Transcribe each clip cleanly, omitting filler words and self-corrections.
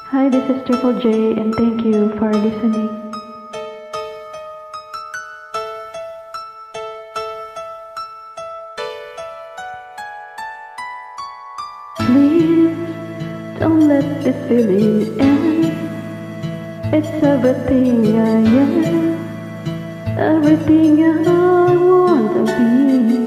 Hi, this is Triple J, and thank you for listening. Please don't let this feeling end. It's everything I am, everything I want to be.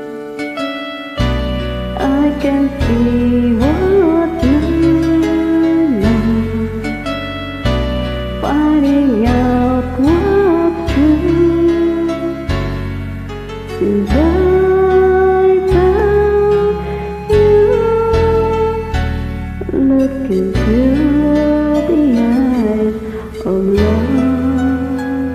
I can see what you know, finding out what's true. 'Cause I found you, look into the eyes of love.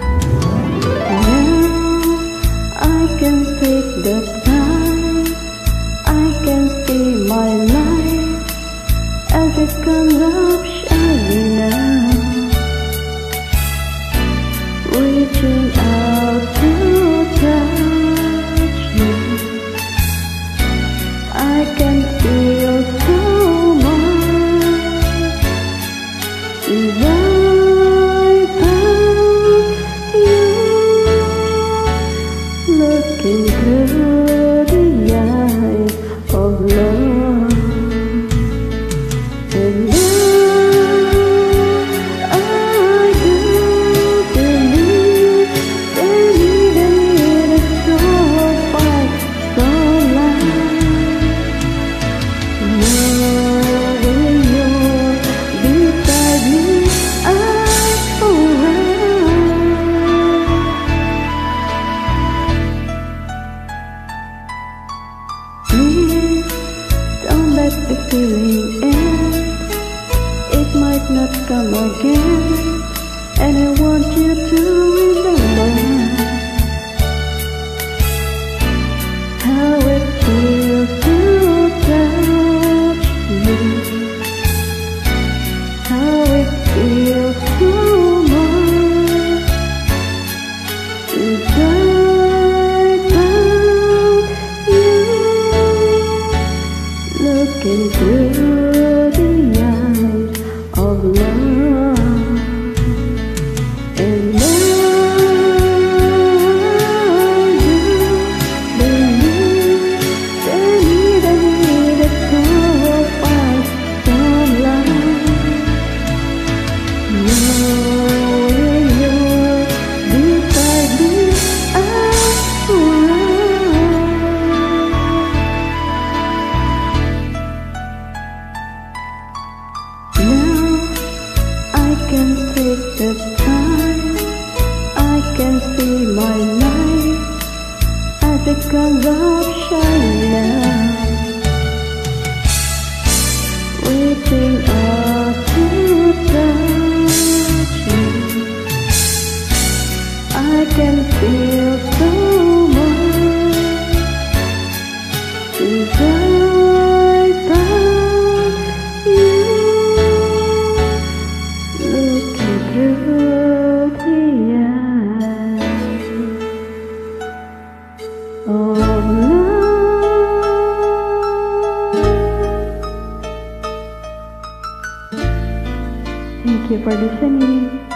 Now I can take the time, I can see my life as it comes up shining now, reaching out to touch you. I can feel so much as I found you, looking through the eyes of love. And I do believe that even a soul fight so loud, knowing you're beside me, I'm alright. Please don't let the feeling end. It might not come again, and I want you to remember how it feels to touch you, how it feels so much as I found you, looking through the eyes of love. And I do believe that even a soul finds some love, knowing you're beside me, I'm alright. Now I can take the time, I can see my life as it comes up shining now, reaching out to touch you. I can feel so much as I found you, looking through the eyes of love. Thank you for listening.